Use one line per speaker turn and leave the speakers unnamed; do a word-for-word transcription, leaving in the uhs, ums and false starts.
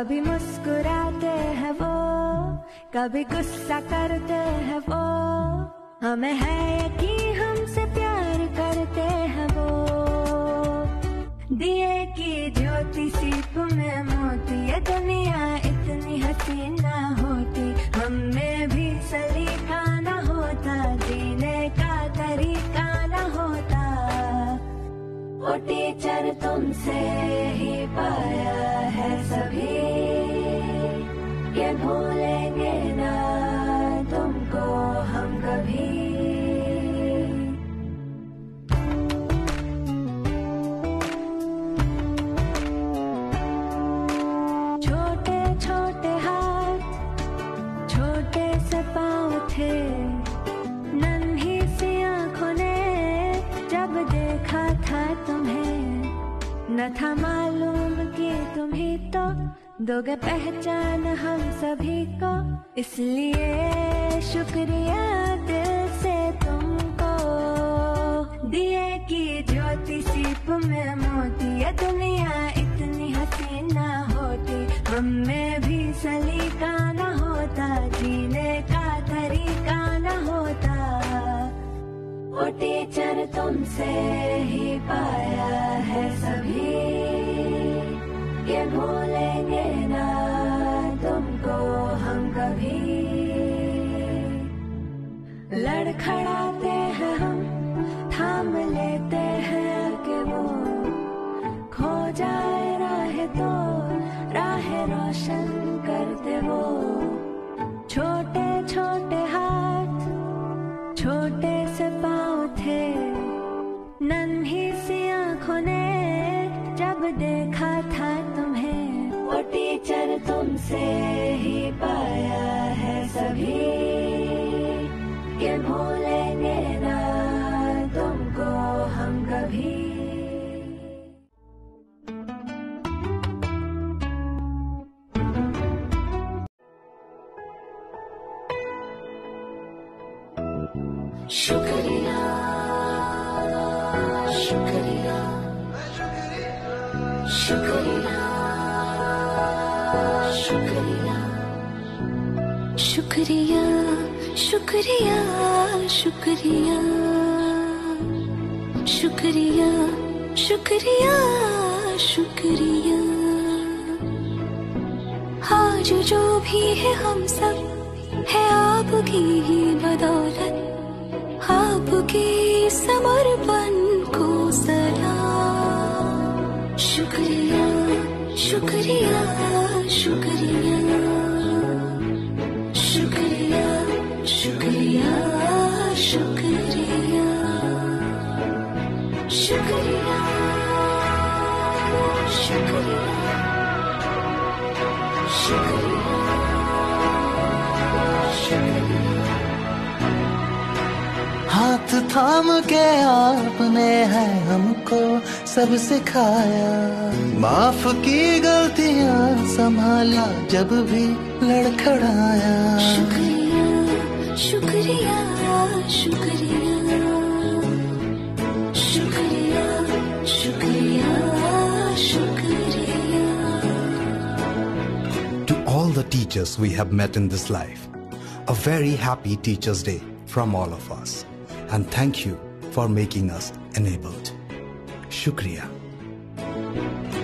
कभी मुस्कुराते हैं वो, कभी गुस्सा करते हैं वो, हमें है यकीन हमसे प्यार करते हैं वो। दिए की ज्योति सीप में मोती, ये दुनिया इतनी हसीन ना होती, हम में भी सलीका ना होता, जीने का तरीका ना होता। वो टीचर तुमसे ही पाया है सभी, ये भूलेंगे ना तुमको हम कभी। छोटे छोटे हाथ, छोटे से पाँव थे, नन्ही सी आँखों ने जब देखा था तुम्हें, न था मालूम कि तुम ही तो दोगे पहचान हम सभी को। इसलिए शुक्रिया दिल से तुमको, दिए की ज्योति सीप में मोती, ये दुनिया इतनी हसीन ना होती, हम में भी सलीका ना होता, जीने का तरीका ना होता। वो टीचर तुमसे ही पाया है सभी, ये भूलेंगे ना तुमको हम कभी। लड़खड़ाते हैं हम, थाम लेते हैं कि वो खो जाए राह तो राह रोशन करते वो। छोटे छोटे हाथ, छोटे से पाँव थे, नन्ही सी आँखों ने जब देखा था तुम्हें, वो टीचर तुमसे ही पाया है सभी, ये भूलेंगे ना तुमको हम कभी। शुक्रिया शुक्रिया शुक्रिया शुक्रिया शुक्रिया शुक्रिया शुक्रिया शुक्रिया शुक्रिया शुक्रिया। आज जो भी है हम सब है आपकी ही बदौलत, आपके समर्पण को सलाम। शुक्रिया शुक्रिया शुक्रिया शुक्रिया शुक्रिया शुक्रिया शुक्रिया शुक्रिया शुक्रिया शुक्रिया।
हाथ थाम के आपने है हमको सब सिखाया, माफ की गलतियां संभाला जब भी लड़खड़ाया।
शुक्रिया शुक्रिया शुक्रिया शुक्रिया शुक्रिया शुक्रिया।
To all the teachers we have met in this life, a very happy Teachers' Day from all of us. And thank you for making us enabled. Shukriya.